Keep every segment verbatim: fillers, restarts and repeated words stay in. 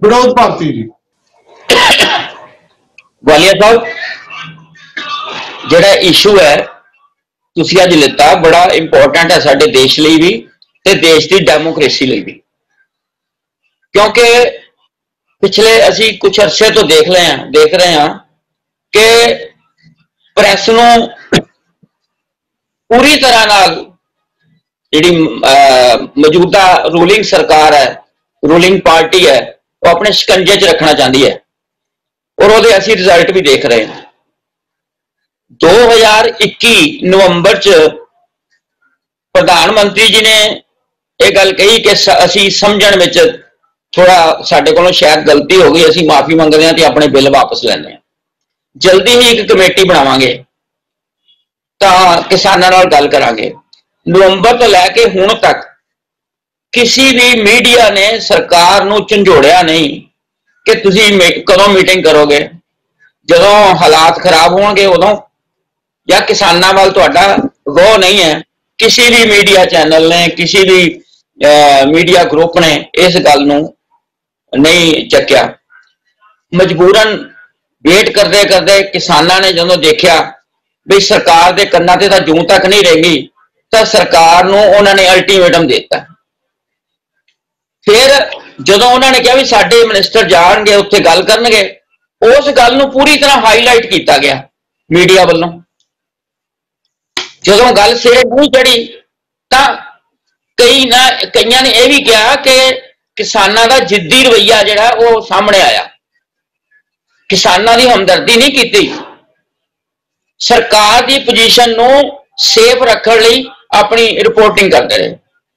विनोद भारती जी। ग्वालियर साहब जिहड़ा इशू है तुसीं अज लिता बड़ा इंपॉर्टेंट है साडे देश लई भी ते देश की डेमोक्रेसी लई भी, क्योंकि पिछले असी कुछ अरसे तो देख रहे हैं देख रहे हैं कि प्रेस नूं पूरी तरह नाल जिहड़ी मौजूदा रूलिंग सरकार है, रूलिंग पार्टी है, वो अपने शिकंजे च रखना चाहती है और वो असी रिजल्ट भी देख रहे हैं। दो हजार इक्की नवंबर च प्रधानमंत्री जी ने यह गल कही कि असी समझण विच थोड़ा साडे कोलों शायद गलती हो गई, असी माफी मंगते हैं तो अपने बिल वापस लैंदे, जल्दी ही एक कमेटी बनावांगे तां किसानां नाल गल करांगे। नवंबर तो लैके हुण तक किसी भी मीडिया ने सरकार नूं झंझोड़िया नहीं कि तुसीं कदों मीटिंग करोगे, जदों हालात खराब होणगे उदों, या किसानां वाल तुहाडा रोह नहीं है। किसी भी मीडिया चैनल ने, किसी भी आ, मीडिया ग्रुप ने इस गल नूं नहीं चक्या। मजबूरन वेट करते करते किसानां ने जदों देखा भी सरकार के कन्नां ते तां जूं तक नहीं रहेगी, तो सरकार नूं उन्हां ने अल्टीमेटम दिता। फिर जदों उन्होंने कहा भी साडे मिनिस्टर जाणगे उत्थे गल करनगे, उस गल नूं पूरी तरह हाईलाइट किया गया मीडिया वालों। जदों गल सिरे नहीं चढ़ी तां कई ना कईयां ने यह भी कहा कि किसानां दा जिद्दी रवैया जिहड़ा वो सामने आया, किसानां दी हमदर्दी नहीं की, सरकार की पोजीशन नूं सेफ रखण लई अपनी रिपोर्टिंग करते रहे।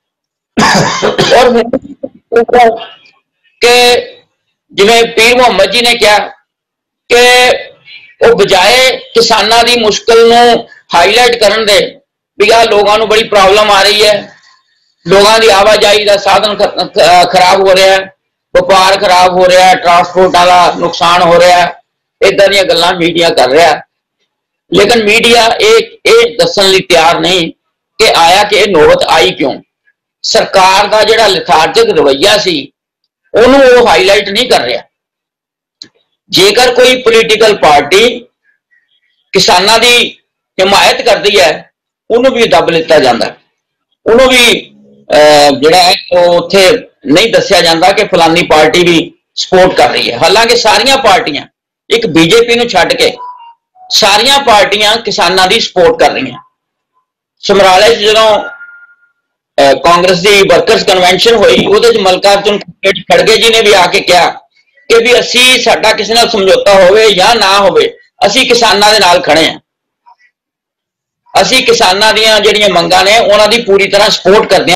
और कि जिवें पीर मुहम्मद जी ने कहा कि वो बजाए किसानां दी मुश्किल नूं हाईलाइट करन दे भी आ लोगों नूं बड़ी प्रॉब्लम आ रही है, लोगों की आवाजाही का साधन खराब हो रहा है, व्यापार खराब हो रहा है, ट्रांसपोर्ट का नुकसान हो रहा है, इदां दी गल्लां मीडिया कर रहा है। लेकिन मीडिया ये दस्सण लई तैयार नहीं कि आया कि यह नौबत आई क्यों। सरकार का जिहड़ा लिथार्जिक रवैया सी उहनूं वो हाईलाइट नहीं कर रहा। जेकर कोई पोलीटिकल पार्टी किसानां दी हिमायत करती है उन्होंने भी दब लिता जाता, उन्होंने भी जिहड़ा है वो उत्थे नहीं दस्सिया जाता कि फलानी पार्टी भी सपोर्ट कर रही है। हालांकि सारियां पार्टियां एक बीजेपी नूं छड्ड के सारियां पार्टियां किसानां दी सपोर्ट कर रही हैं। समराले जदों कांग्रेस की वर्कर्स कन्वेंशन हुई उहदे च मल्लिकार्जुन खड़गे जी ने भी आके कहा कि भी असी साडा किसी नाल समझौता होवे या ना होवे, असी किसानां दे नाल खड़े हैं, असी किसानां दीयां जिहड़ियां मंगां ने उहनां दी पूरी तरह सपोर्ट करदे हैं।